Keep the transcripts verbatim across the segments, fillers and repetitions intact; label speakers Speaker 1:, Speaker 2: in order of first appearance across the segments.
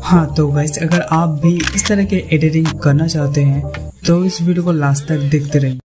Speaker 1: हाँ तो गाइस, अगर आप भी इस तरह के एडिटिंग करना चाहते हैं तो इस वीडियो को लास्ट तक देखते रहिए।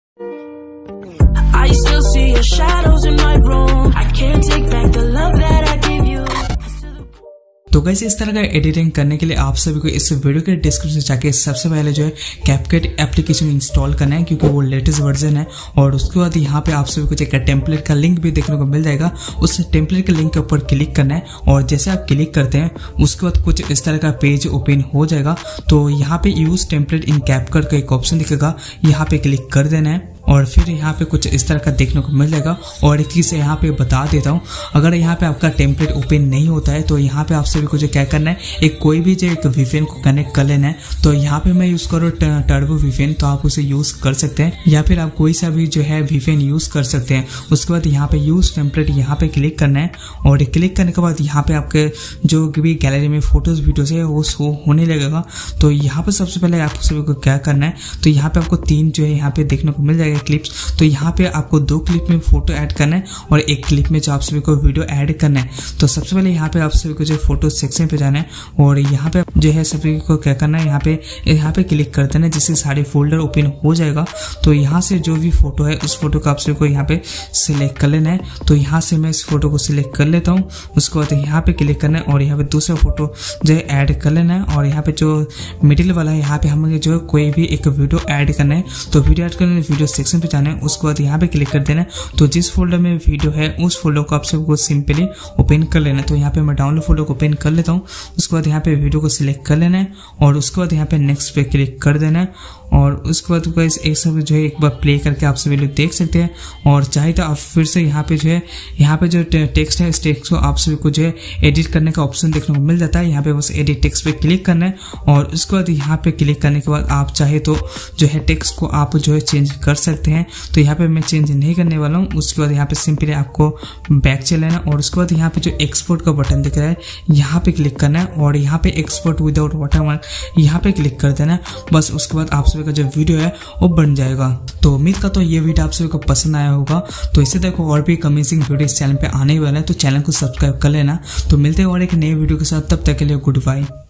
Speaker 1: तो गाइस, इस तरह का एडिटिंग करने के लिए आप सभी को इस वीडियो के डिस्क्रिप्शन से जाके सबसे पहले जो है कैपकट एप्लीकेशन इंस्टॉल करना है, क्योंकि वो लेटेस्ट वर्जन है। और उसके बाद यहाँ पे आप सभी को एक टेम्पलेट का लिंक भी देखने को मिल जाएगा। उस टेम्पलेट के लिंक के ऊपर क्लिक करना है और जैसे आप क्लिक करते हैं उसके बाद कुछ इस तरह का पेज ओपन हो जाएगा। तो यहाँ पे यूज टेम्पलेट इन कैपकट का एक ऑप्शन दिखेगा, यहाँ पे क्लिक कर देना है और फिर यहाँ पे कुछ इस तरह का देखने को मिल जाएगा। और एक चीज़ यहाँ पे बता देता हूँ, अगर यहाँ पे आपका टेम्पलेट ओपन नहीं होता है तो यहाँ पे आप सभी को जो क्या करना है, एक कोई भी जो एक वीपीएन को कनेक्ट कर लेना है। तो यहाँ पे मैं यूज़ करूँ टर्बो वीपीएन, तो आप उसे यूज़ कर सकते हैं या फिर आप कोई सा भी जो है वीपीएन यूज़ कर सकते हैं। उसके बाद यहाँ पे यूज़ टेम्पलेट यहाँ पे क्लिक करना है और क्लिक करने के बाद यहाँ पे आपके जो भी गैलरी में फोटोज वीडियोज है वो शो होने लगेगा। तो यहाँ पे सबसे पहले आप सभी को क्या करना है, तो यहाँ पे आपको तीन जो है यहाँ पे देखने को मिल जाएगा क्लिप्स। तो यहाँ पे आपको दो क्लिप में फोटो ऐड करना है और एक क्लिप में जो आप सभी को वीडियो ऐड करना है। तो सबसे पहले यहाँ पे आप सभी को जो फोटो सेक्शन पे जाना है और यहाँ पे जो है सभी को क्या करना है, यहाँ पे यहाँ पे क्लिक कर देना है, जिससे सारे फोल्डर ओपन हो जाएगा। तो यहाँ से जो भी फोटो है उस फोटो को आप सभी को यहाँ पे सिलेक्ट कर लेना है। तो यहाँ से मैं इस फोटो को सिलेक्ट कर लेता हूँ। उसके बाद यहाँ पे क्लिक करना है और यहाँ पे दूसरा फोटो जो है ऐड कर लेना है और यहाँ पे जो मिडिल वाला है यहाँ पे हमें जो है कोई भी एक वीडियो ऐड करना है। तो वीडियो ऐड करने वीडियो सेक्शन पे जाना है, उसके बाद यहाँ पे क्लिक कर देना है। तो जिस फोल्डर में वीडियो है उस फोल्डर को आप सबको सिंपली ओपन कर लेना है। तो यहाँ पे मैं डाउनलोड फोल्डर को ओपन कर लेता हूँ। उसके बाद यहाँ पे वीडियो को सिलेक्ट कर लेना है और उसके बाद यहाँ पे नेक्स्ट पे क्लिक कर देना है और उसके बाद गाइस एक सब जो है एक बार प्ले करके आप सभी लोग देख सकते हैं। और चाहे तो आप फिर से यहाँ पे जो है यहाँ पे जो टेक्स्ट है इस टेक्स्ट को आप सभी को जो है एडिट करने का ऑप्शन देखने को मिल जाता है। यहाँ पे बस एडिट टेक्स्ट पे क्लिक करना है और उसके बाद यहाँ पे क्लिक करने के बाद आप चाहे तो जो है टेक्स्ट को आप जो है चेंज कर सकते हैं। तो यहाँ पे मैं चेंज नहीं करने वाला हूँ। उसके बाद यहाँ पे सिंपली आपको बैक चले लेना और उसके बाद यहाँ पे जो एक्सपोर्ट का बटन दिख रहा है यहाँ पे क्लिक करना है और यहाँ पे एक्सपोर्ट विदाउट वाटरमार्क यहाँ पे क्लिक कर देना है। बस उसके बाद आप का जो वीडियो है वो बन जाएगा। तो उम्मीद करता हूँ ये वीडियो आप सभी को पसंद आया होगा। तो इससे देखो और भी अमेजिंग वीडियो इस चैनल पे आने वाले हैं, तो चैनल को सब्सक्राइब कर लेना। तो मिलते हैं और एक नए वीडियो के साथ, तब तक के लिए गुड बाय।